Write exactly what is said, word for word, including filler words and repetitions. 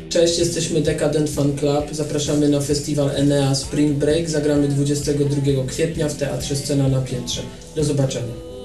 Cześć, jesteśmy Decadent Fan Club. Zapraszamy na festiwal Enea Spring Break. Zagramy dwudziestego drugiego kwietnia w Teatrze Scena na Piętrze. Do zobaczenia.